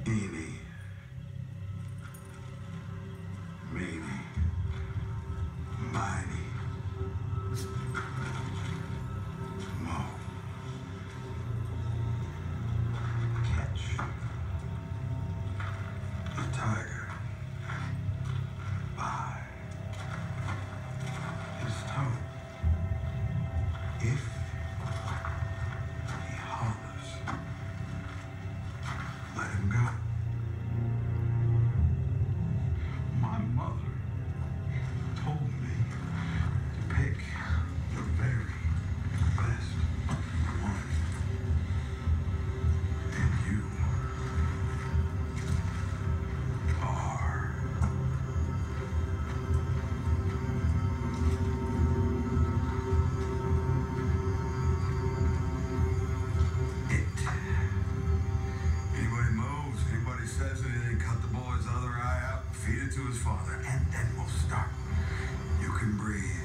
Eeny, meeny, miny, mo. Catch a tiger by his toe. If he hollers, let him go. My mother told me to pick the very best one. And you are. It. Anybody moves, anybody says anything, cut the boy's other eye out, feed it to his father, and then we'll start. You can breathe.